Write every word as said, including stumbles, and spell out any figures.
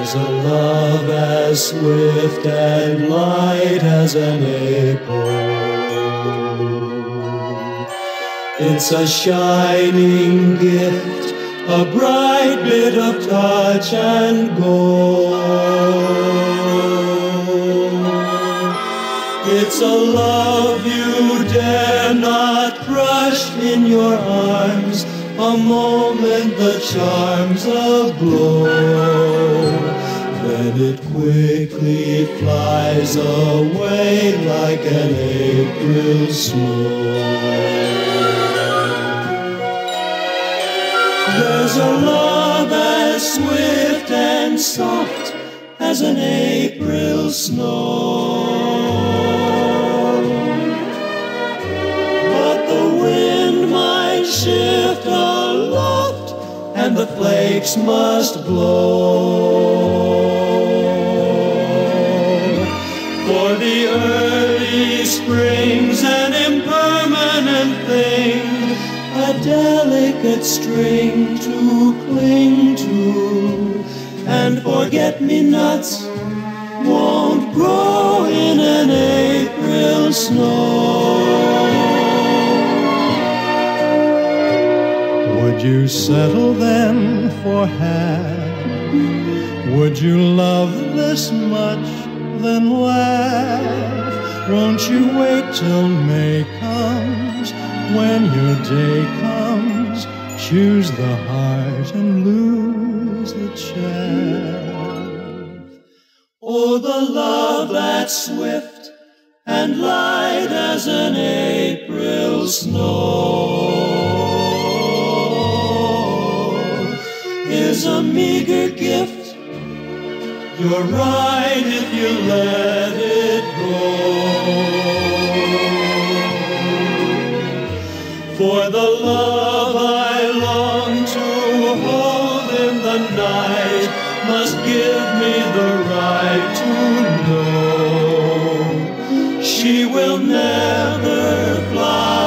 There's a love as swift and light as an April. It's a shining gift, a bright bit of touch and gold. It's a love you dare not crush in your arms, a moment the charms aglow. Then it quickly flies away like an April snow. There's a love as swift and soft as an April snow. But the wind might shift aloft and the flakes must blow. For the early spring's an impermanent thing, a delicate string to cling to, and forget-me-nots won't grow in an April snow. Would you settle then for half? Would you love this much, then laugh? Won't you wait till May comes? When your day comes, choose the heart and lose the chaff. Oh, the love that's swift and light as an April snow is a meager gift. You're right if you let it go. For the love I long to hold in the night must give me the right to know she will never fly